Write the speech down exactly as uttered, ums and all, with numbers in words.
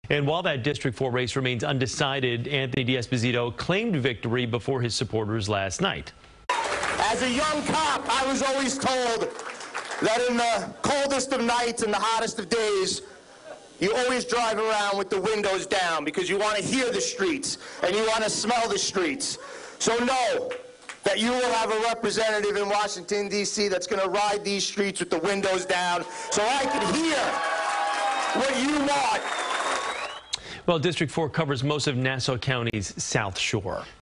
And while that District four race remains undecided, Anthony D'Esposito claimed victory before his supporters last night. As a young cop, I was always told that in the coldest of nights and the hottest of days, you always drive around with the windows down because you want to hear the streets and you want to smell the streets. So know that you will have a representative in Washington, D C that's going to ride these streets with the windows down so I can hear what you want. Well, District four covers most of Nassau County's South Shore.